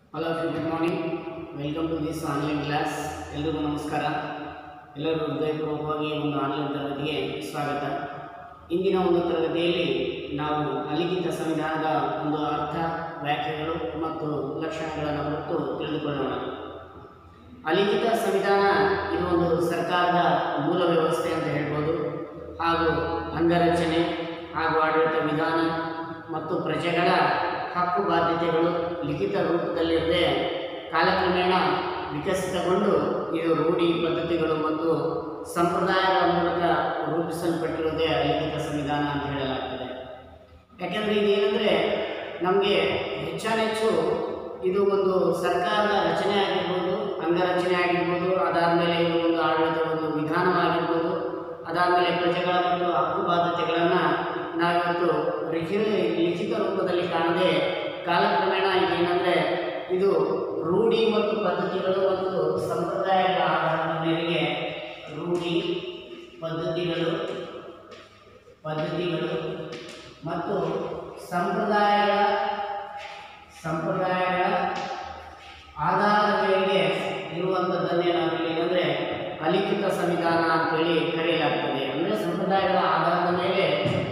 All of you, good morning. Welcome to this online class. ಎಲ್ಲರಿಗೂ ನಮಸ್ಕಾರ. ಎಲ್ಲರೂ ಹೃದಯಪೂರ್ವಕವಾಗಿ ಒಂದು ಆನ್ಲೈನ್ ತರಗತಿಗೆ ಸ್ವಾಗತ. ಇಂದಿನ ಒಂದು ತರಗತಿಯಲ್ಲಿ ನಾವು ಅಲಿಖಿತ ಸಂವಿಧಾನದ ಒಂದು ಅರ್ಥ, ವ್ಯಾಖ್ಯೆಗಳು ಮತ್ತು ಲಕ್ಷಣಗಳನ್ನು ಕುರಿತು ತಿಳಿದುಕೊಳ್ಳೋಣ. ಅಲಿಖಿತ ಸಂವಿಧಾನ ಇದು ಒಂದು ಸರ್ಕಾರದ ಮೂಲ ವ್ಯವಸ್ಥೆ ಅಂತ ಹೇಳ್ಬೋದು. ಹಾಗೂ ಅಂಗರಚನೆ ಹಾಗೂ ಆಡಳಿತ ವಿಧಾನ ಮತ್ತು ಪ್ರಜೆಗಳ ಹಕ್ಕು ಬಾಧ್ಯತೆಗಳು ಲಿಖಿತ ರೂಪದಲ್ಲಿರದೆ ಕಾಲಕ್ರಮೇಣ ವಿಕಸಿತಗೊಂಡು ಇದು ರೂಢಿ ಪದ್ಧತಿಗಳು ಮತ್ತು ಸಂಪ್ರದಾಯಗಳ ಮೂಲಕ ರೂಪಿಸಲ್ಪಟ್ಟಿರುವುದೇ ಅಲಿಖಿತ ಸಂವಿಧಾನ ಅಂತ ಹೇಳಲಾಗ್ತದೆ. ಯಾಕೆಂದರೆ ಇದೇನೆಂದರೆ ನಮಗೆ ಹೆಚ್ಚಾನೆಚ್ಚು ಇದು ಒಂದು ಸರ್ಕಾರದ ರಚನೆ ಆಗಿರ್ಬೋದು, ಅಂಗರಚನೆ ಆಗಿರ್ಬೋದು, ಅದಾದಮೇಲೆ ಇದು ಒಂದು ಆಡಳಿತ ಒಂದು ವಿಧಾನವಾಗಿರ್ಬೋದು, ಅದಾದಮೇಲೆ ಪ್ರಜೆಗಳ ಮತ್ತು ಹಕ್ಕು ಬಾಧ್ಯತೆಗಳನ್ನು ನಾವಿವತ್ತು ಲಿಖಿತ ರೂಪದಲ್ಲಿ ಕಾಣದೆ ಕಾಲಕ್ರಮೇಣ ಇದೇನೆಂದರೆ ಇದು ರೂಢಿ ಮತ್ತು ಪದ್ಧತಿಗಳು ಮತ್ತು ಸಂಪ್ರದಾಯಗಳ ಆಧಾರದ ಮೇರೆಗೆ ರೂಢಿ ಪದ್ಧತಿಗಳು ಮತ್ತು ಸಂಪ್ರದಾಯಗಳ ಆಧಾರದ ಮೇರೆಗೆ ಇರುವಂಥದ್ದನ್ನೇ ನಾವು ಏನಂದರೆ ಅಲಿಖಿತ ಸಂವಿಧಾನ ಅಂತೇಳಿ ಕರೆಯಲಾಗ್ತದೆ. ಅಂದರೆ ಸಂಪ್ರದಾಯಗಳ ಆಧಾರದ ಮೇಲೆ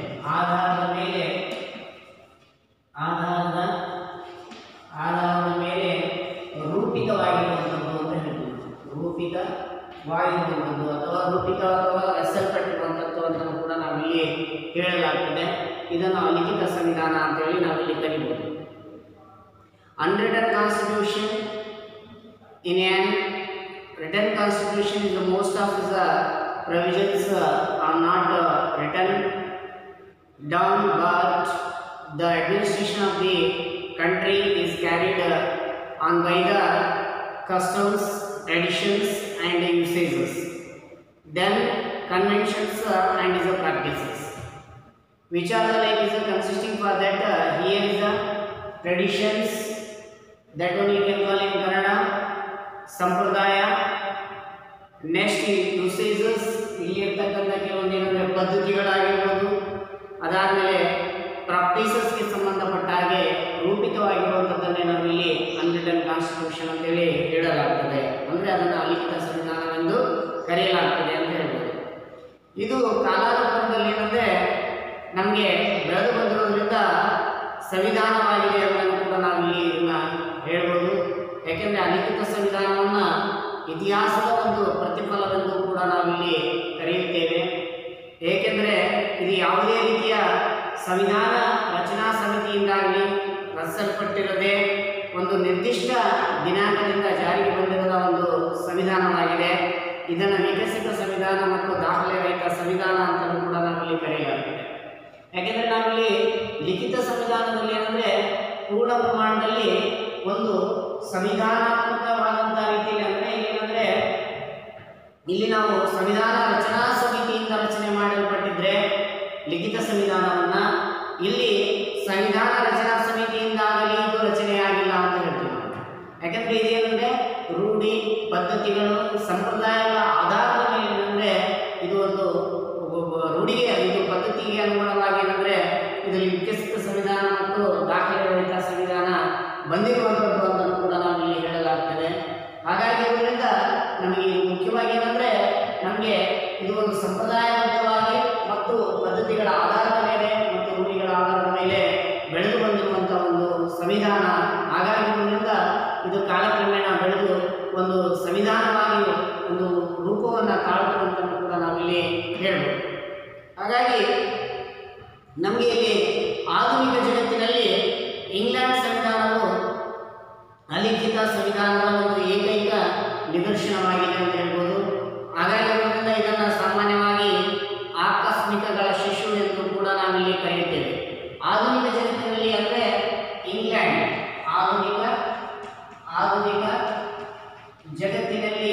ರೂಪಿತವಾಗಿರುವಂಥದ್ದು ಅಂತ ಹೇಳ್ಬೋದು. ರೂಪಿತವಾಗಿರುವಂಥದ್ದು ಅಥವಾ ರಚಿಸಲ್ಪಟ್ಟಿರುವಂಥದ್ದು ಅಂತ ಕೂಡ ನಾವಿಲ್ಲಿ ಹೇಳಲಾಗ್ತದೆ. ಇದನ್ನು ಅಲಿಖಿತ ಸಂವಿಧಾನ ಅಂತೇಳಿ ನಾವಿಲ್ಲಿ ಕರಿಬೋದು. Unwritten constitution. In an written constitution, the most of the provisions are not written down, but the administration of the country is carried on by the customs, traditions and usages, then conventions and the practices, which are the like is consisting for that here is the traditions, that one you can call in Kannada ಸಂಪ್ರದಾಯ. Next usages, ಇಲ್ಲಿ ಇರ್ತಕ್ಕಂಥ ಕೆಲವೊಂದು ಏನಂದರೆ ಪದ್ಧತಿಗಳಾಗಿರ್ಬೋದು, ಅದಾದಮೇಲೆ ಪ್ರಾಕ್ಟೀಸಸ್ಗೆ ಸಂಬಂಧಪಟ್ಟ ಹಾಗೆ ರೂಪಿತವಾಗಿರುವಂಥದ್ದನ್ನೇ ನಾವಿಲ್ಲಿ unwritten constitution ಅಂತೇಳಿ ಹೇಳಲಾಗ್ತದೆ. ಅಂದರೆ ಅದನ್ನು ಅಲಿಖಿತ ಸಂವಿಧಾನವೆಂದು ಕರೆಯಲಾಗ್ತದೆ ಅಂತ ಹೇಳ್ಬೋದು. ಇದು ಕಾಲಾನುಕ್ರಮದಲ್ಲಿ ಏನಂದರೆ ನಮಗೆ ಬೆಳೆದು ಬಂದಿರೋದ್ರಿಂದ ಸಂವಿಧಾನವಾಗಿದೆ ಅನ್ನೋದನ್ನು ಕೂಡ ನಾವಿಲ್ಲಿ ಇದನ್ನು ಹೇಳ್ಬೋದು. ಯಾಕೆಂದರೆ ಅಲಿಖಿತ ಸಂವಿಧಾನವನ್ನು ಇತಿಹಾಸದ ಒಂದು ಪ್ರತಿಫಲವೆಂದು ಕೂಡ ನಾವಿಲ್ಲಿ ಕರೆಯುತ್ತೇವೆ. ಏಕೆಂದರೆ ಇದು ಯಾವುದೇ ರೀತಿಯ ಸಂವಿಧಾನ ರಚನಾ ಸಮಿತಿಯಿಂದಾಗಲಿ ರಚಿಸಲ್ಪಟ್ಟಿರದೆ ಒಂದು ನಿರ್ದಿಷ್ಟ ದಿನಾಂಕದಿಂದ ಜಾರಿಗೆ ಬಂದಿರದ ಒಂದು ಸಂವಿಧಾನವಾಗಿದೆ. ಇದನ್ನು ವಿಕಸಿತ ಸಂವಿಧಾನ ಮತ್ತು ದಾಖಲೆ ರಹಿತ ಸಂವಿಧಾನ ಅಂತಲೂ ಕೂಡ ನಾವಿಲ್ಲಿ ಕರೆಯಲಾಗ್ತದೆ. ಯಾಕೆಂದರೆ ನಾವಿಲ್ಲಿ ಲಿಖಿತ ಸಂವಿಧಾನದಲ್ಲಿ ಏನಂದರೆ ಪೂರ್ಣ ಪ್ರಮಾಣದಲ್ಲಿ ಒಂದು ಸಂವಿಧಾನಾತ್ಮಕವಾದಂಥ ರೀತಿಯಲ್ಲಿ ಅಂದರೆ ಏನಂದರೆ ಇಲ್ಲಿ ನಾವು ಸಂವಿಧಾನ ರಚನಾ ಸಮಿತಿಯಿಂದ ರಚನೆ ಮಾಡಲ್ಪಟ್ಟಿದ್ರೆ ಲಿಖಿತ ಸಂವಿಧಾನವನ್ನು, ಇಲ್ಲಿ ಸಂವಿಧಾನ ರಚನಾ ಸಮಿತಿಯಿಂದಾಗಲಿ ಇದು ರಚನೆಯಾಗಿಲ್ಲ ಅಂತ ಹೇಳ್ತೀವಿ ನಾವು. ಯಾಕೆಂದರೆ ಇದೇನೆಂದರೆ ರೂಢಿ ಪದ್ಧತಿಗಳು ಸಂಪ್ರದಾಯಗಳ ಆಧಾರದ ಮೇಲೆ ಏನಂದರೆ ಇದು ಒಂದು ರೂಢಿಗೆ ಇದು ಪದ್ಧತಿಗೆ ಅನುಗುಣವಾಗಿ ಏನಂದರೆ ಇದು ವಿಕಸಿತ ಸಂವಿಧಾನ ಮತ್ತು ದಾಖಲೆ ರಹಿತ ಸಂವಿಧಾನ ಬಂದಿರುವಂಥದ್ದು ಅಂತ ಕೂಡ ನಾವಿಲ್ಲಿ ಹೇಳಲಾಗ್ತದೆ. ಹಾಗಾಗಿ ಇದರಿಂದ ನಮಗೆ ಮುಖ್ಯವಾಗಿ ಏನಂದರೆ ನಮಗೆ ಇದು ಒಂದು ಸಂಪ್ರದಾಯಬದ್ಧವಾಗಿ ಮತ್ತು ಪದ್ಧತಿಗಳ ಆಧಾರದ ಮೇಲೆ ಮತ್ತು ರೂಢಿಗಳ ಆಧಾರದ ಮೇಲೆ ಬೆಳೆದು ಬಂದಿರುವಂಥ ಒಂದು ಸಂವಿಧಾನ. ಹಾಗಾಗಿ ಇದರಿಂದ ಇದು ಕಾಲಕ್ರಮೇಣ ಬೆಳೆದು ಒಂದು ಸಂವಿಧಾನವಾಗಿ ಒಂದು ರೂಪವನ್ನು ತಾಳ್ತು ಅಂತ ಕೂಡ ನಾವಿಲ್ಲಿ ಹೇಳ್ಬೋದು. ಹಾಗಾಗಿ ನಮಗೆ ಇಲ್ಲಿ ಆಧುನಿಕ ಜಗತ್ತಿನಲ್ಲಿ ಇಂಗ್ಲೆಂಡ್ ಸಂವಿಧಾನವು ಅಲಿಖಿತ ಸಂವಿಧಾನದ ಒಂದು ಏಕೈಕ ನಿದರ್ಶನವಾಗಿದೆ ಅಂತ ಹೇಳ್ಬೋದು. ಹಾಗಾಗಿ ಅದರಿಂದ ಇದನ್ನು ಸಾಮಾನ್ಯವಾಗಿ ಆಕಸ್ಮಿಕಗಳ ಶಿಶು ಎಂದು ಕೂಡ ನಾವಿಲ್ಲಿ ಕರೆಯುತ್ತೇವೆ. ಆಧುನಿಕ ಜಗತ್ತಿನಲ್ಲಿ ಅಂದರೆ ಇಂಗ್ಲೆಂಡ್ ಆಧುನಿಕ ಜಗತ್ತಿನಲ್ಲಿ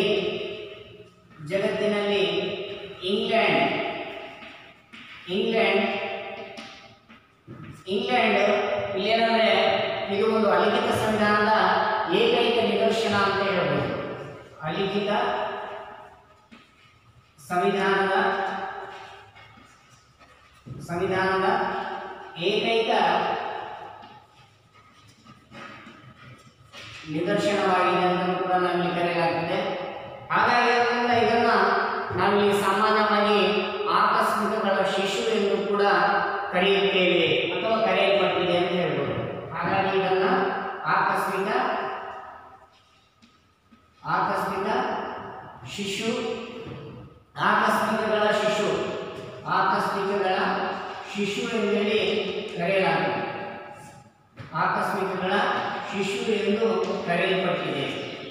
ಇಂಗ್ಲೆಂಡ್ ಇಲ್ಲೇನಂದರೆ ಇದು ಒಂದು ಅಲಿಖಿತ ಸಂವಿಧಾನದ ಏಕೈಕ ನಿದರ್ಶನ ಅಂತ ಹೇಳ್ಬೋದು. ಅಲಿಖಿತ ಸಂವಿಧಾನದ ಏಕೈಕ ನಿದರ್ಶನವಾಗಿದೆ ಅಂತ ಕೂಡ ನಾವಿಲ್ಲಿ ಕರೆಯಲಾಗ್ತದೆ. ಹಾಗಾಗಿ ಇದನ್ನ ನಾವಿಲ್ಲಿ ಸಾಮಾನ್ಯವಾಗಿ ಆಕಸ್ಮಿಕಗಳ ಶಿಶು ಎಂದು ಕೂಡ ಕರೆಯುತ್ತೇವೆ ಅಥವಾ ಕರೆಯಲ್ಪಟ್ಟಿದೆ ಅಂತ ಹೇಳ್ಬೋದು. ಹಾಗಾಗಿ ಇದನ್ನ ಆಕಸ್ಮಿಕ ಶಿಶು, ಆಕಸ್ಮಿಕಗಳ ಶಿಶು ಎಂದೇಳಿ ಕರೆಯಲಾಗುತ್ತದೆ. ಆಕಸ್ಮಿಕಗಳ ಶಿಶು ಎಂದು ಕರೆಯಲ್ಪಟ್ಟಿದೆ.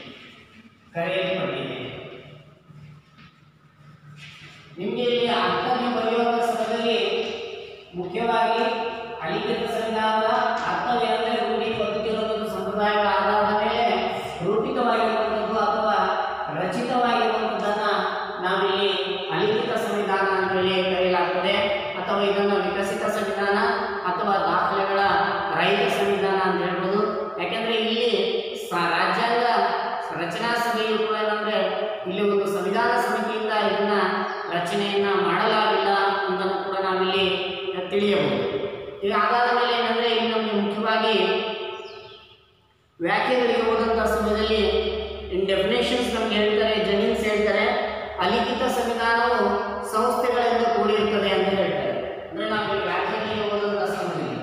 ನಿಮಗೆ ಇಲ್ಲಿ ಅರ್ಥವನ್ನು ಬರೆಯುವ ಸ್ಥಳದಲ್ಲಿ ಮುಖ್ಯವಾಗಿ ಅಲಿಖಿತ ಸಂವಿಧಾನದ ಅರ್ಥವೇನೆಂದರೆ ರೂಢಿ ಪದ್ಧತಿಗಳು ಸಂಪ್ರದಾಯಗಳ ಆಧಾರದ ಮೇಲೆ ರೂಪಿತವಾಗಿರುವಂಥದ್ದು ಅಥವಾ ರಚಿತವಾಗಿರುವಂಥದ್ದನ್ನು ನಾವಿಲ್ಲಿ ಅಲಿಖಿತ ಸಂವಿಧಾನ ಅಂತ ಹೇಳಿ ಕರೆಯಲಾಗ್ತದೆ. ಅಥವಾ ಇದನ್ನು ವಿಕಸಿತ ಸಂವಿಧಾನ ಅಥವಾ ದಾಖಲೆಗಳ ರಹಿತ ಸಂವಿಧಾನ ಅಂತ ಹೇಳ್ಬೋದು. ಯಾಕೆಂದ್ರೆ ಇಲ್ಲಿ ರಾಜ್ಯಾಂಗ ರಚನಾ ಸಭೆಯು ಕೂಡ ಏನಂದ್ರೆ ಇಲ್ಲಿ ಒಂದು ಸಂವಿಧಾನ ಸಮಿತಿಯಿಂದ ಇದನ್ನ ರಚನೆಯನ್ನ ಮಾಡಲಾಗಿಲ್ಲ ಅಂತ ಕೂಡ ನಾವಿಲ್ಲಿ ತಿಳಿಯಬಹುದು. ಈಗ ಅದಾದ ಮೇಲೆ ಏನಂದ್ರೆ ಇಲ್ಲಿ ನಮಗೆ ಮುಖ್ಯವಾಗಿ ವ್ಯಾಖ್ಯೆಗಳಿಗೆ ಹೋದಂತಹ ಸಮಯದಲ್ಲಿ ಇನ್ ಡೆಫಿನೇಷನ್ಸ್ ನಮ್ಗೆ ಹೇಳ್ತಾರೆ, ಜೆನ್ನಿಂಗ್ಸ್ ಹೇಳ್ತಾರೆ, ಅಲಿಖಿತ ಸಂವಿಧಾನವು ಸಂಸ್ಥೆಗಳಿಂದ ಕೂಡಿರುತ್ತದೆ ಅಂತ ಹೇಳ್ತಾರೆ. ಅಂದ್ರೆ ನಾವು ವ್ಯಾಖ್ಯೆಗಳಿಗೆ ಹೋದಂತಹ ಸಮಯದಲ್ಲಿ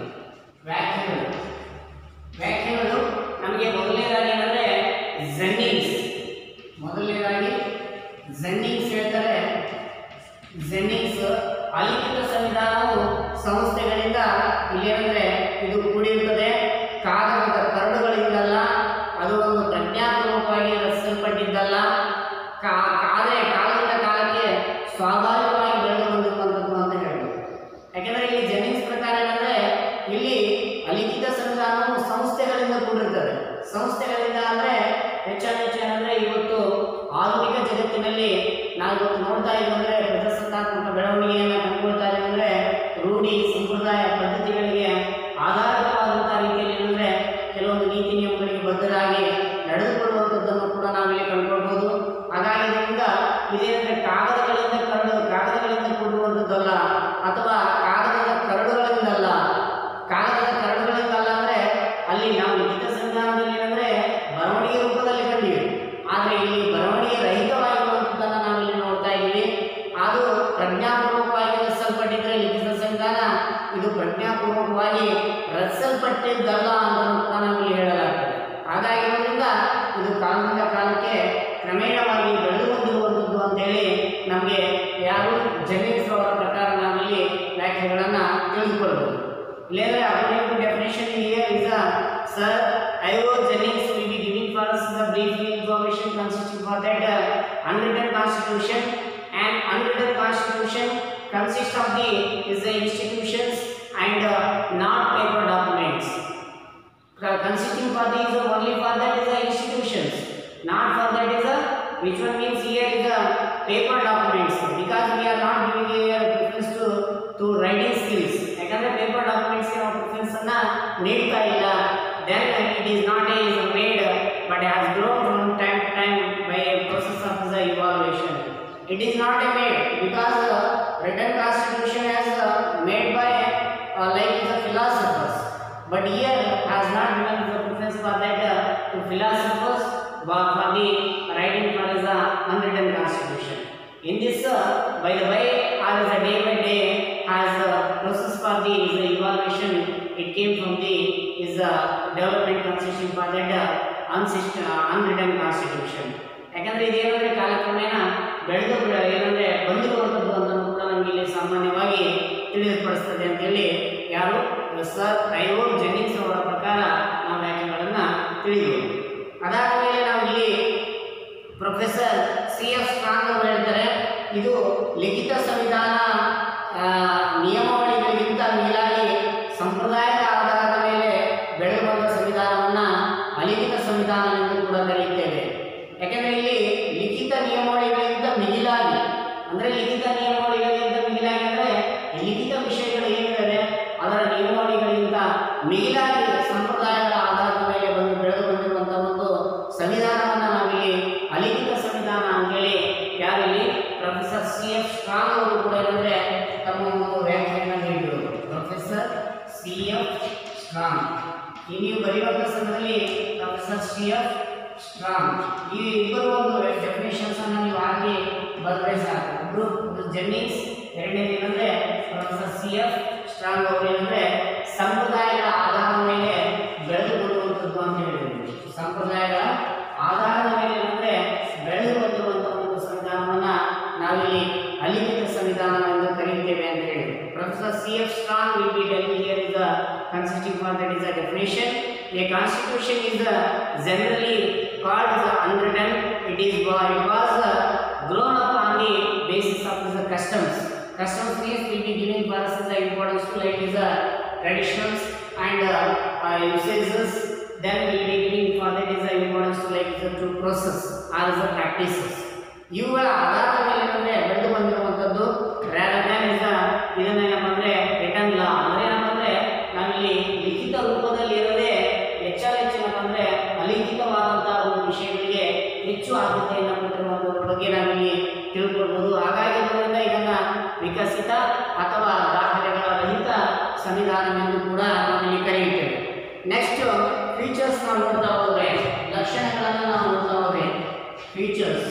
ವ್ಯಾಖ್ಯೆಗಳು ನಮಗೆ ಮೊದಲನೇದಾಗಿ ಏನಂದ್ರೆ ಜೆನ್ನಿಂಗ್ಸ್ ಹೇಳ್ತಾರೆ. ಜೆನ್ನಿಂಗ್ಸ್ ಅಲಿಖಿತ ಸಂವಿಧಾನವು ಸಂಸ್ಥೆಗಳಿಂದ ಇಲ್ಲೇನಂದ್ರೆ ಇದು ಕೂಡಿರುತ್ತದೆ, ಕಾಗದದ ಕರಡುಗಳಿಂದಲ್ಲ, ಅದು ಒಂದು ಪ್ರಜ್ಞಾಪೂರ್ವಕವಾಗಿ ರಚಿಸಲ್ಪಟ್ಟಿದ್ದಲ್ಲ, ಆದರೆ ಕಾಲದಿಂದ ಕಾಲಕ್ಕೆ ಸ್ವಾಭಾವಿಕವಾಗಿ ಬೆಳೆದು ಬಂದಿರುವಂಥದ್ದು ಅಂತ ಹೇಳ್ಬೋದು. ಯಾಕೆಂದ್ರೆ ಇಲ್ಲಿ ಜೆನ್ನಿಂಗ್ಸ್ ಪ್ರಕಾರ ಏನಂದ್ರೆ ಇಲ್ಲಿ ಅಲಿಖಿತ ಸಂವಿಧಾನವು ಸಂಸ್ಥೆಗಳಿಂದ ಕೂಡಿರ್ತದೆ. ಸಂಸ್ಥೆಗಳಿಂದ ಅಂದ್ರೆ ಹೆಚ್ಚಾನೆಚ್ಚೇನಂದ್ರೆ ಇವತ್ತು ಆಧುನಿಕ ಜಗತ್ತಿನಲ್ಲಿ ನಾವು ಇವತ್ತು ನೋಡ್ತಾ ಇದ್ದೀವಿ ಪ್ರಜಾಸತ್ತಾತ್ಮಕ ಬೆಳವಣಿಗೆಯನ್ನು ಕಂಡುಕೊಳ್ತಾ ಇದ್ದೀವಿ. ಅಂದ್ರೆ ರೂಢಿ ಸಂಪ್ರದಾಯ ಪದ್ಧತಿಗಳಿಗೆ ಆಧಾರಿತವಾದಂತಹ ರೀತಿಯಲ್ಲಿ ಏನಂದ್ರೆ ಕೆಲವೊಂದು ನೀತಿ ನಿಯಮಗಳಿಗೆ ಬದ್ಧರಾಗಿ ನಡೆದುಕೊಳ್ಳುವಂಥದ್ದನ್ನು ಕೂಡ ನಾವಿಲ್ಲಿ ಕಂಡುಕೊಳ್ಬಹುದು. ಹಾಗಾಗಿ ಇದರಿಂದ ಇದೇನಂದ್ರೆ ಕಾಗದಗಳಿಂದ ಕೂಡುವಂಥದ್ದಲ್ಲ, ಅಥವಾ ಕಾಗದದ ಕರಡುಗಳಿಂದಲ್ಲ ಅಂದ್ರೆ ಅಲ್ಲಿ ನಾವು ಲಿಖಿತ ಸಂವಿಧಾನದಲ್ಲಿ ಏನಂದ್ರೆ ಬರವಣಿಗೆ ರೂಪದಲ್ಲಿ ಕಂಡಿವೆ, ಆದರೆ ಇಲ್ಲಿ ಬರವಣಿಗೆ ರಹಿತವಾಗಿರುವಂಥದ್ದನ್ನು ನಾವಿಲ್ಲಿ ನೋಡ್ತಾ ಇದ್ದೀವಿ. ಅದು ಪ್ರಜ್ಞಾಪೂರ್ವಕವಾಗಿ ರಚಿಸಲ್ಪಟ್ಟಿದ್ರೆ ಲಿಖಿತ ಸಂವಿಧಾನ ಇದು ಪ್ರಜ್ಞಾಪೂರ್ವಕವಾಗಿ ರಚಿಸಲ್ಪಟ್ಟಿದ್ದಲ್ಲ ಅಂತ ಕೂಡ ನಾವಿಲ್ಲಿ ಹೇಳಲಾಗ್ತದೆ. ಹಾಗಾಗಿ ಇದರಿಂದ ಇದು ಕಾಲದಿಂದ ಕಾಲಕ್ಕೆ ಕ್ರಮೇಣವಾಗಿ ಬೆಳೆದು ಬಂದಿರುವಂಥದ್ದು ಅಂತೇಳಿ ನಮಗೆ ಯಾರು ಜೆನ್ನಿಂಗ್ಸ್ ಅವರ ಪ್ರಕಾರ ನಾವಿಲ್ಲಿ ವ್ಯಾಖ್ಯೆಗಳನ್ನು ತಿಳಿದುಕೊಳ್ಬಹುದು. ಇಲ್ಲಾಂದ್ರೆ according to definition here is a sir I.O. Jennings will be giving for us the brief information consisting for that unwritten constitution, and unwritten constitution consists of the institutions and not paper documents. Consisting for these only for that is the institutions, not for that is a which one means here is the paper documents, because we are not giving here preference to writing skills. ಯಾಕಂದ್ರೆ paper ಡಾಕ್ಯುಮೆಂಟ್ಸ್ಗೆ ನಾವು preference ಅನ್ನ ನೀಡ್ತಾ ಇಲ್ಲ. then it is not is made but has grown from time to time by a process of the evaluation. It is not a made because written constitution has made by like the philosophers, but here has not given the preference for that to philosophers but for the writing for the unwritten constitution. In this by the way or as a day by day as a process for the evaluation, it came from the development constitution for that unwritten constitution. ಯಾಕಂದ್ರೆ ಇದೇನಂದ್ರೆ ಕಾಲಕ್ರಮೇಣ ಬೆಳೆದು ಏನಂದ್ರೆ ಬಂದಿರುವಂಥದ್ದು ಅಂತ ಕೂಡ ನಮಗೆ ಇಲ್ಲಿ ಸಾಮಾನ್ಯವಾಗಿ ತಿಳಿದುಪಡಿಸ್ತದೆ ಅಂತೇಳಿ ಯಾರು ಸರ್ I.O. ಜೆನ್ನಿಂಗ್ಸ್ ಅವರ ಪ್ರಕಾರ ನಾವು ವ್ಯಾಖ್ಯೆಗಳನ್ನು ತಿಳಿದುಕೊಳ್ಳಿ. ಅದಾದ ಮೇಲೆ ನಾವು ಇಲ್ಲಿ ಪ್ರೊಫೆಸರ್ C.F. ಸ್ಟ್ರಾಂಗ್ ಅವರು ಹೇಳ್ತಾರೆ, ಇದು ಲಿಖಿತ ಸಂವಿಧಾನ ನಿಯಮಾವಳಿಗಳಿಗಿಂತ ಮೇಲಾಗಿ ಸಂಪ್ರದಾಯದ ಆಧಾರದ ಮೇಲೆ ಬೆಳೆದು ಬಂದ ಸಂವಿಧಾನವನ್ನು ಅಲಿಖಿತ ಸಂವಿಧಾನ ಎಂದು ಕೂಡ ಕರೆಯುತ್ತೇವೆ. ಯಾಕೆಂದರೆ ಇಲ್ಲಿ ಲಿಖಿತ ನಿಯಮಾವಳಿಗಳಿಗಿಂತ ಮಿಗಿಲಾಗಿ ಅಂದರೆ ಅಂದರೆ ಲಿಖಿತ ವಿಷಯಗಳು ಏನಿದೆ ಅದರ ನಿಯಮಾವಳಿಗಳಿಗಿಂತ ಮಿಗಿಲಾಗಿ ಸಂಪ್ರದಾಯಗಳ ಆಧಾರದ ಮೇಲೆ ಬೆಳೆದು ಬಂದಿರುವಂತಹ ಒಂದು ಸಂವಿಧಾನವನ್ನು ನಾವಿಲ್ಲಿ ಅಲಿಖಿತ ಸಂವಿಧಾನ ಅಂತೇಳಿ ಯಾರಿಲ್ಲಿ ಪ್ರೊಫೆಸರ್ C.F. ಸ್ಟ್ರಾಂಗ್ ಅವರು ಕೂಡ ಏನಂದ್ರೆ ತಮ್ಮ ಒಂದು ವ್ಯಾಖ್ಯೆಯನ್ನು ನೀಡಿದರು. Professor C.F. ಸ್ಟ್ರಾಂಗ್ ಈ ನೀವು ಬರೆಯುವಂಥ ಸಮಯದಲ್ಲಿ ಪ್ರೊಫೆಸರ್ ಸಿ.ಎಫ್. ಸ್ಟ್ರಾಂಗ್ ಈ ಇಬ್ಬರು ಒಂದು ಡೆಫಿನೇಷನ್ಸ್ ಅನ್ನು ನೀವು ಹಾಕಿ ಬರೆದ್ರೆ ಸಾಕು. ಒಬ್ರು ಜೆನ್ನಿಂಗ್ಸ್, ಎರಡನೇದು ಏನಂದ್ರೆ ಪ್ರೊಫೆಸರ್ ಸಿ.ಎಫ್. ಸ್ಟ್ರಾಂಗ್ ಅವರು ಏನಂದ್ರೆ ಸಂಪ್ರದಾಯಗಳ ಆಧಾರದ ಮೇಲೆ ಬೆಳೆದು ಬರುವಂಥದ್ದು ಅಂತ ಹೇಳಿದ್ರು. ಸಂಪ್ರದಾಯಗಳ ಆಧಾರದ ಮೇಲೆ ಏನಂದ್ರೆ ಬೆಳೆದು ಬಂದಿರುವಂತಹ ಒಂದು ಸಂವಿಧಾನವನ್ನ ನಾವಿಲ್ಲಿ ಅಲಿಖಿತ ಸಂವಿಧಾನ ಎಂದು ಕರೆಯುತ್ತೇವೆ ಅಂತ ಹೇಳಿದ್ರು. Professor C. ಸ್ಟ್ರಾಂಗ್ will be telling here is the constituting for that is a definition. A constitution is generally called as unwritten. It was grown up on the basis of the customs. Customs means will be giving for us the importance to like is traditions and usages. Then will be giving for that is the importance to like is to process or the practices. ಇವುಗಳ ಆಧಾರದ ಮೇಲೆ ಏನಂದ್ರೆ ಬೆಳೆದು ಬಂದಿರುವಂಥದ್ದು rather than is ಇದನ್ನೇನಪ್ಪ ಅಂದ್ರೆ return ಲಾ ಅಂದ್ರೆ ಏನಪ್ಪ ಅಂದ್ರೆ ನಾವಿಲ್ಲಿ ಲಿಖಿತ ರೂಪದಲ್ಲಿ ಇರದೆ ಹೆಚ್ಚಿನಪ್ಪ ಅಂದ್ರೆ ಅಲಿಖಿತವಾದಂತಹ ಒಂದು ವಿಷಯಗಳಿಗೆ ಹೆಚ್ಚು ಆದ್ಯತೆಯನ್ನು ಕೊಟ್ಟಿರುವಂಥದ್ರ ಬಗ್ಗೆ ನಾವಿಲ್ಲಿ ತಿಳ್ಕೊಳ್ಬಹುದು. ಹಾಗಾಗಿ ಇದರಿಂದ ಇದನ್ನ ವಿಕಸಿತ ಅಥವಾ ದಾಖಲೆಗಳ ರಹಿತ ಸಂವಿಧಾನವೆಂದು ಕೂಡ ನಾವಿಲ್ಲಿ ಕರೆಯುತ್ತೇವೆ. ನೆಕ್ಸ್ಟ್ ಫೀಚರ್ಸ್ ನಾವು ನೋಡ್ತಾ ಹೋದ್ರೆ, ಲಕ್ಷಣಗಳನ್ನು ನಾವು ನೋಡ್ತಾ ಹೋದ್ರೆ ಫೀಚರ್ಸ್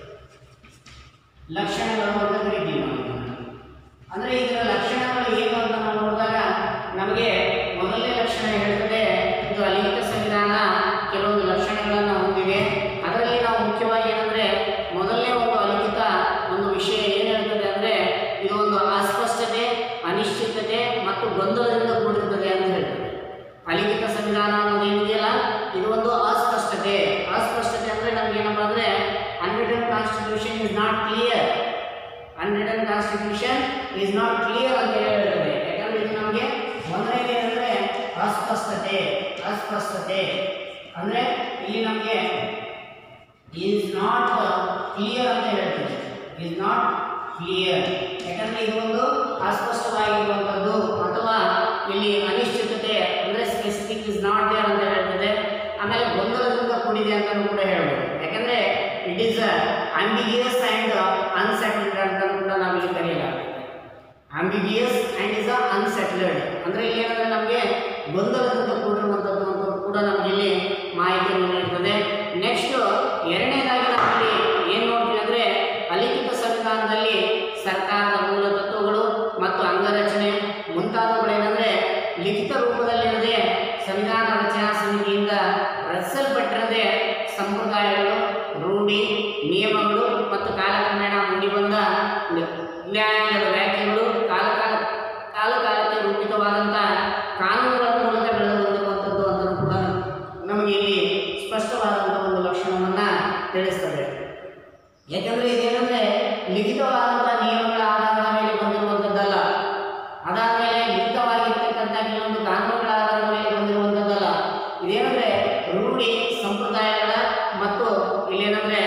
ಲಕ್ಷಣಗಳು ಅಂತ ಕರಿತೀವಿ ನಾವು. ಅಂದ್ರೆ ಇದರ ಲಕ್ಷಣಗಳು ಏನು ಅಂತ ನಾವು ನೋಡಿದಾಗ ನಮಗೆ ಮೊದಲನೇ ಲಕ್ಷಣ ಹೇಳ್ತದೆ ಇದು ಅಲಿಖಿತ ಸಂವಿಧಾನ ಕೆಲವೊಂದು ಲಕ್ಷಣಗಳನ್ನು ಹೊಂದಿದೆ. ಅದರಲ್ಲಿ ನಾವು ಮುಖ್ಯವಾಗಿ ಏನಂದ್ರೆ ಮೊದಲನೇ ಒಂದು ಅಲಿಖಿತ ಒಂದು ವಿಷಯ ಏನು ಹೇಳ್ತದೆ ಅಂದ್ರೆ ಇದು ಒಂದು ಅಸ್ಪಷ್ಟತೆ, ಅನಿಶ್ಚಿತತೆ ಮತ್ತು ಗೊಂದಲದಿಂದ ಕೂಡಿರುತ್ತದೆ ಅಂತ ಹೇಳ್ತದೆ. ಅಲಿಖಿತ ಸಂವಿಧಾನ ಅನ್ನೋದು ಏನಿದೆಯಲ್ಲ ಇದು ಒಂದು ಅಸ್ಪಷ್ಟತೆ. ಅಸ್ಪಷ್ಟತೆ ಅಂದ್ರೆ ನಮ್ಗೆ ಏನಪ್ಪ ಅಂದ್ರೆ unwritten constitution is not clear. Unwritten constitution is not clear ಅಂತ ಹೇಳ್ತದೆ. ಯಾಕಂದ್ರೆ ಇದು ನಮಗೆ ಮೊದಲನೇದು ಏನಂದ್ರೆ ಅಸ್ಪಷ್ಟತೆ. ಅಸ್ಪಷ್ಟತೆ ಅಂದ್ರೆ ಇಲ್ಲಿ ನಮಗೆ is not clear ಅಂತ ಹೇಳ್ತದೆ. is not clear ಯಾಕಂದ್ರೆ ಇದು ಒಂದು ಅಸ್ಪಷ್ಟವಾಗಿರುವಂಥದ್ದು ಅಥವಾ ಇಲ್ಲಿ ಅನಿಶ್ಚಿತತೆ ಅಂದ್ರೆ ಸ್ಪೆಸಿಫಿಕ್ is not there ಅಂತ ಹೇಳ್ತದೆ. ಆಮೇಲೆ ಗೊಂದಲದಿಂದ ಕೂಡಿದೆ ಅಂತ ಕೂಡ ಹೇಳ್ಬೋದು. ಯಾಕಂದ್ರೆ it is ambiguous and unsettled ಅಂತ ಕೂಡ ನಾವಿಲ್ಲಿ ಕರೆಯಲಾಗುತ್ತೆ. ಆಂಬಿಗಿಯಸ್ ಅಂಡ್ ಇಸ್ ಅನ್ಸೆಟಲ್ಡ್ ಅಂದ್ರೆ ಇಲ್ಲಿ ಏನಂದ್ರೆ ನಮಗೆ ಗೊಂದಲದಿಂದ ಕೂಡಿರುವಂಥದ್ದು ಅಂತ ಕೂಡ ನಮಗೆ ಇಲ್ಲಿ ಮಾಹಿತಿಯನ್ನು ನೀಡುತ್ತದೆ. ನೆಕ್ಸ್ಟ್ ಎರಡನೇದಾಗಿ ನಾವಿಲ್ಲಿ ಏನು ನೋಡ್ತೀವಿ ಅಂದ್ರೆ ಅಲಿಖಿತ ಸಂವಿಧಾನದಲ್ಲಿ ಸರ್ಕಾರದ ಮೂಲ ತತ್ವಗಳು ಮತ್ತು ಅಂಗರಚನೆ ಮುಂತಾದವುಗಳು ಏನಂದ್ರೆ ಲಿಖಿತ ರೂಪದಲ್ಲಿರದೆ ಸಂವಿಧಾನ ರಚನಾ ಸಮಿತಿಯಿಂದ ರಚಿಸಲ್ಪಟ್ಟಿರದೆ ಸಂಪ್ರದಾಯಗಳು, ರೂಢಿ, ನಿಯಮಗಳು ಮತ್ತು ಕಾಲಕ್ರಮೇಣ ಮೂಡಿಬಂದ ನ್ಯಾಯಾಂಗದ ವ್ಯಾಖ್ಯೆಗಳು ಕಾಲಕಾಲಕ್ಕೆ ರೂಪಿತವಾದಂಥ ಕಾನೂನುಗಳ ಮೂಲಕ ಬೆಳೆದು ಬಂದಿರುವಂಥದ್ದು ಅಂತ ಕೂಡ ನಮಗೆ ಇಲ್ಲಿ ಸ್ಪಷ್ಟವಾದಂಥ ಒಂದು ಲಕ್ಷಣವನ್ನು ತಿಳಿಸ್ತದೆ. ಯಾಕಂದರೆ ಇದೇನೆಂದರೆ ಲಿಖಿತವಾದಂಥ ನಿಯಮಗಳ ಆಧಾರದ ಮೇಲೆ ಬಂದಿರುವಂಥದ್ದಲ್ಲ, ಅದಾದಮೇಲೆ ಲಿಖಿತವಾಗಿರ್ತಕ್ಕಂಥ ಕೆಲವೊಂದು ಕಾನೂನುಗಳ ಆಧಾರದ ಮೇಲೆ ಬಂದಿರುವಂಥದ್ದಲ್ಲ. ಇದೇನೆಂದರೆ ರೂಢಿ, ಸಂಪ್ರದಾಯಗಳ ಮತ್ತು ಇಲ್ಲೇನಂದರೆ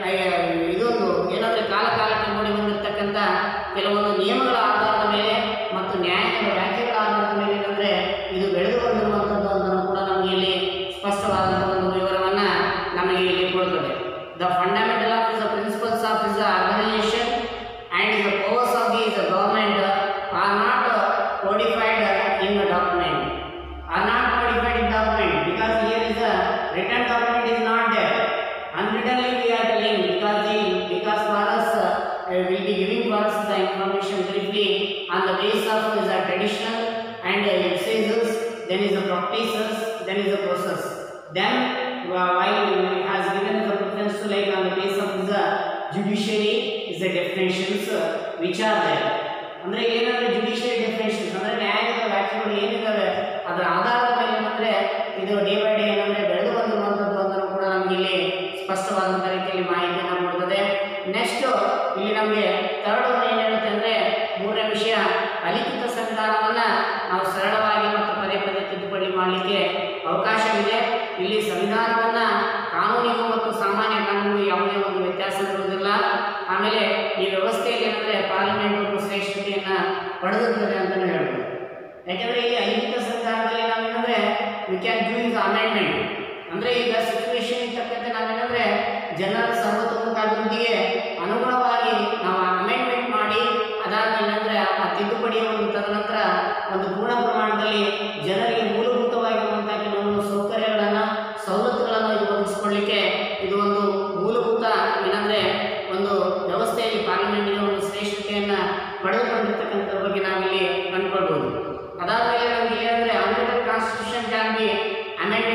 ಇದೊಂದು ಏನಂದರೆ ಕಾಲಕಾಲಕ್ಕೆ ಮೂಡಿ ಬಂದಿರತಕ್ಕಂಥ ಕೆಲವೊಂದು ನಿಯಮಗಳ ಆಧಾರದ ಮೇಲೆ ಮತ್ತು ನ್ಯಾಯಾಂಗದ ವ್ಯಾಖ್ಯೆಗಳ ಆಧಾರದ ಮೇಲೆ ಏನಂದರೆ ಇದು ಬೆಳೆದು ಬಂದಿರುವಂಥದ್ದು ಅಂತ ಕೂಡ ನಮಗೆ ಇಲ್ಲಿ ಸ್ಪಷ್ಟವಾದಂಥ ಒಂದು ವಿವರವನ್ನು ನಮಗೆ ಇಲ್ಲಿ ಕೊಡ್ತದೆ. The fundamental of the principles of the organisation and the powers of the government are not codified in the document. Are not codified in document because here is a written document is not there. Unwrittenly we are telling because for us will be giving for us the information briefly on the basis of the traditional and usages, then is the practices, then is the process. Then while it has given the preference to like on the basis of the judiciary is the definitions which are there. ಅಂದರೆ ಏನಂದ್ರೆ judiciary definitions ಅಂದರೆ ನ್ಯಾಯಾಂಗದ ವ್ಯಾಖ್ಯೆಗಳು ಏನಿದ್ದಾವೆ ಅದರ ಆಧಾರದ ಮೇಲೆ ಏನಂದ್ರೆ ಇದು day by day ಏನಂದ್ರೆ ಬೆಳೆದು ಬಂದಿರುವಂಥದ್ದು ಅಂತ ಕೂಡ ನಮಗೆ ಇಲ್ಲಿ ಸ್ಪಷ್ಟವಾದಂಥ ರೀತಿಯಲ್ಲಿ ಮಾಹಿತಿಯನ್ನು ಕೊಡ್ತದೆ. ನೆಕ್ಸ್ಟ್ ಇಲ್ಲಿ ನಮಗೆ ಥರ್ಡ್ ಒನ್ ಏನು ಹೇಳುತ್ತೆ ಅಂದರೆ ಮೂರನೇ ವಿಷಯ ಅಲಿಖಿತ ಸಂವಿಧಾನವನ್ನು ನಾವು ಸರಳವಾಗಿ ಮತ್ತು ಪದೇ ಪದೇ ತಿದ್ದುಪಡಿ ಮಾಡಲಿಕ್ಕೆ ಅವಕಾಶವಿದೆ. ಇಲ್ಲಿ ಸಂವಿಧಾನವನ್ನು ಕಾನೂನಿಗೂ ಮತ್ತು ಸಾಮಾನ್ಯ ಕಾನೂನಿಗೂ ಯಾವುದೇ ಒಂದು ವ್ಯತ್ಯಾಸ ಇರುವುದಿಲ್ಲ. ಆಮೇಲೆ ಈ ವ್ಯವಸ್ಥೆಯಲ್ಲಿ ಏನಂದರೆ ಪಾರ್ಲಿಮೆಂಟ್ ಒಂದು ಶ್ರೇಷ್ಠತೆಯನ್ನು ಪಡೆದಿರ್ತದೆ ಅಂತಲೇ ಹೇಳ್ಬೋದು. ಯಾಕೆಂದರೆ ಇಲ್ಲಿ ಅಲಿಖಿತ ಸಂವಿಧಾನದಲ್ಲಿ ನಾವೇನಂದರೆ we can do is amendment ಅಂದರೆ ಈಗ ಸಿಚುವೇಶನ್ ತಕ್ಕಂತೆ ನಾವೇನಂದರೆ ಜನರ ಸರ್ವತೋಮುಖ ಅಭಿವೃದ್ಧಿಗೆ ಅನುಗುಣವಾಗಿ ನಾವು ಅಮೆಂಡ್ಮೆಂಟ್ ಮಾಡಿ ಅದಾದಮೇಲೆ ಅಂದರೆ ಆ ತಿದ್ದುಪಡಿಯ ಒಂದು ತದನಂತರ ಒಂದು ಪೂರ್ಣ ಪ್ರಮಾಣದಲ್ಲಿ ಜನರಿಗೆ ಮೂಲಭೂತವಾಗಿರುವಂಥ ಕೆಲವೊಂದು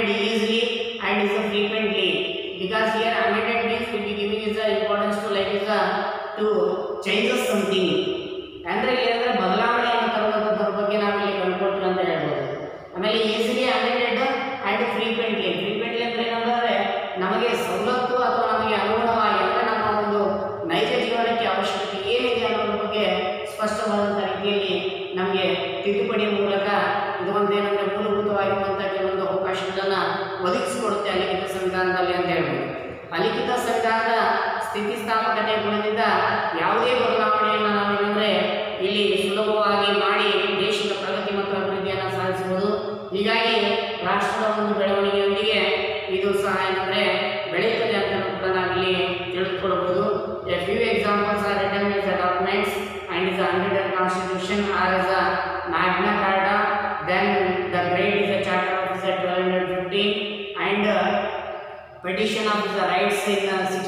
amended easily and is frequently, because here amended means will be giving is the importance to like is to changes something, ಅಂದ್ರೆ ಏನಂದ್ರೆ ಬದಲಾವಣೆಯನ್ನು ತರುವಂತದ್ರ ಬಗ್ಗೆ ನಾವು ಇಲ್ಲಿ ಕಂಡುಕೊಳ್ತೀವಿ ಅಂತ ಹೇಳ್ಬೋದು. ಆಮೇಲೆ easily amended and frequently. Frequently ಅಂದ್ರೆ ಏನಂದ್ರೆ ನಮಗೆ ಸವಲತ್ತು ಅಥವಾ ನಮಗೆ ಅನುಗುಣವಾಗಿ ಅಂದ್ರೆ ನಮ್ಮ ಒಂದು ನೈಜ ಜೀವನಕ್ಕೆ ಅವಶ್ಯಕತೆ ಏನಿದೆ ಅನ್ನೋದ್ರ ಬಗ್ಗೆ ಸ್ಪಷ್ಟವಾದಂಥ ರೀತಿಯಲ್ಲಿ ನಮಗೆ ತಿದ್ದುಪಡಿಯ ಮೂಲಕ ಇದು ಒಂದೇನಂದ್ರೆ ಮೂಲಭೂತವಾಗಿರುವಂಥ ಕೆಲವೊಂದು ಅವಕಾಶಗಳನ್ನು ಒದಗಿಸಿಕೊಡುತ್ತೆ ಅಲಿಖಿತ ಸಂವಿಧಾನದಲ್ಲಿ ಅಂತ ಹೇಳ್ಬೋದು. ಅಲಿಖಿತ ಸಂವಿಧಾನದ ಸ್ಥಿತಿಸ್ಥಾಪಕತೆ ಗುಣದಿಂದ ಯಾವುದೇ ಬದಲಾವಣೆಯನ್ನು ನಾವೇನಂದ್ರೆ ಇಲ್ಲಿ ಸುಲಭವಾಗಿ ಮಾಡಿ ದೇಶದ ಪ್ರಗತಿ ಮತ್ತು ಅಭಿವೃದ್ಧಿಯನ್ನು ಸಾಧಿಸಬಹುದು. ಹೀಗಾಗಿ ರಾಷ್ಟ್ರದ ಒಂದು ಬೆಳವಣಿಗೆಯೊಂದಿಗೆ ಇದು ಸಹ ಏನಂದ್ರೆ ಬೆಳೆಯುತ್ತದೆ ಅಂತ ಕೂಡ ನಾವಿಲ್ಲಿ ತಿಳಿದುಕೊಳ್ಳಬಹುದು. A few examples are written as documents and is a unwritten constitution or as a Magna Carta, then the great is a charter of 1215 and petition of the rights in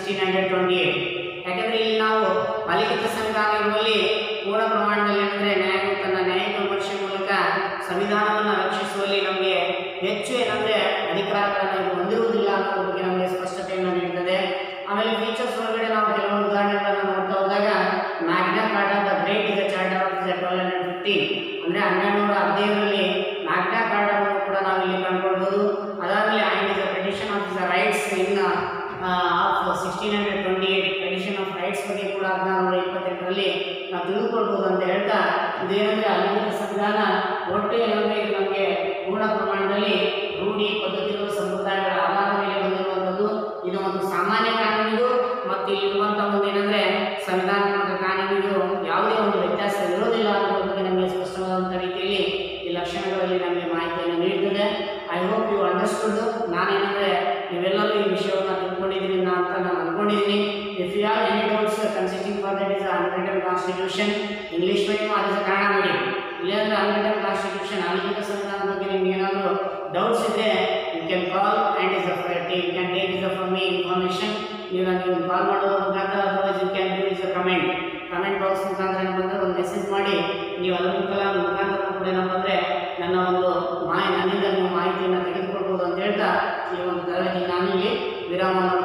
1628. ಯಾಕಂದ್ರೆ ಇಲ್ಲಿ ನಾವು ಅಲಿಖಿತ ಸಂವಿಧಾನ ಇರುವಲ್ಲಿ ಪೂರ್ಣ ಪ್ರಮಾಣದಲ್ಲಿ ಅಂದರೆ ನ್ಯಾಯ ತನ್ನ ನ್ಯಾಯಿಕ ವಿಮರ್ಶೆ ಮೂಲಕ ಸಂವಿಧಾನವನ್ನು ರಕ್ಷಿಸುವಲ್ಲಿ ನಮಗೆ ಹೆಚ್ಚು ಏನಂದ್ರೆ ಅಧಿಕಾರಗಳನ್ನು ಇದು ಹೊಂದಿರುವುದಿಲ್ಲ ಅನ್ನೋದ್ರ ಬಗ್ಗೆ ನಮಗೆ ಸ್ಪಷ್ಟತೆಯನ್ನು ನೀಡುತ್ತದೆ. ಆಮೇಲೆ ಫೀಚರ್ಸ್ ಒಳಗಡೆ ನಾವು ಕೆಲವೊಂದು ಉದಾಹರಣೆಗಳನ್ನು ನೋಡ್ತಾ ಹೋದಾಗ Magna Carta the great is a charter of 1215 ಅಂದರೆ 1215ರಲ್ಲಿ ಮ್ಯಾಗ್ನಾ ಕಾರ್ಟಾವನ್ನು ಕೂಡ ನಾವು ಇಲ್ಲಿ ಕಂಡುಕೊಳ್ಬೋದು. ಅದಾದಮೇಲೆ and is a petition of the rights in of 1628 petition of rights ಬಗ್ಗೆ ಕೂಡ 1628ರಲ್ಲಿ ನಾವು ತಿಳಿದುಕೊಳ್ಬೋದು ಅಂತ ಹೇಳ್ತಾ ಇದೇನಂದರೆ ಅಲಿಖಿತ ಸಂವಿಧಾನ ಒಟ್ಟು ಏನಂದರೆ ಇದು ನಮಗೆ ಪೂರ್ಣ ಪ್ರಮಾಣದಲ್ಲಿ ರೂಢಿ ಪದ್ಧತಿಗಳು ಸಂಪ್ರದಾಯಗಳ ಆಧಾರದ ಮೇಲೆ ಬಂದಿರುವಂಥದ್ದು. ಇದು ಒಂದು ಸಾಮಾನ್ಯ ಕಾನೂನಿಗೂ ಮತ್ತು ಇಲ್ಲಿರುವಂಥ ಒಂದು ಏನಂದರೆ ಸಂವಿಧಾನಾತ್ಮಕ ಕಾನೂನಿಗೂ ಯಾವುದೇ ಒಂದು ವ್ಯತ್ಯಾಸ ಇರೋದಿಲ್ಲ ಅನ್ನೋದ್ರ ಬಗ್ಗೆ ನಮಗೆ ಸ್ಪಷ್ಟವಾದಂಥ ರೀತಿಯಲ್ಲಿ ಈ ಲಕ್ಷಣಗಳಲ್ಲಿ ನಮಗೆ ಮಾಹಿತಿಯನ್ನು ನೀಡುತ್ತದೆ. I hope you understood. ನಾನೇನಂದರೆ ನೀವೆಲ್ಲರೂ ಈ ವಿಷಯವನ್ನು ತಿಳ್ಕೊಂಡಿದ್ದೀರಿ ಅಂತ ನಾನು ಅಂದ್ಕೊಂಡಿದ್ದೀನಿ. If you have any doubts consisting for that is unwritten constitution English medium or is Kannada medium ಇಲ್ಲಾಂದ್ರೆ ಅನ್ರಿಟನ್ ಕಾನ್ಸ್ಟಿಟ್ಯೂಷನ್ ಅಲಿಖಿತ ಸಂವಿಧಾನದ ಬಗ್ಗೆ ನಿಮ್ಗೆ ಏನಾದರೂ ಡೌಟ್ಸ್ ಇದ್ದರೆ you can call and is you can take is from me information. ನೀವು call ಮಾಡೋದ್ರ ಮುಖಾಂತರ otherwise you can do is comment box ಮುಖಾಂತರ ಏನಂದರೆ ಒಂದು ಮೆಸೇಜ್ ಮಾಡಿ ನೀವು ಅದರ ಮುಖಾಂತರ ಕೂಡ ಏನಂದರೆ ನನ್ನ ಒಂದು ನನ್ನಿಂದ ನೀವು ಮಾಹಿತಿಯನ್ನು ತೆಗೆದುಕೊಳ್ಬೋದು ಅಂತ ಹೇಳ್ತಾ ಈ ಒಂದು ತರಗತಿ ನಾನು ಇಲ್ಲಿ ವಿರಾಮವನ್ನು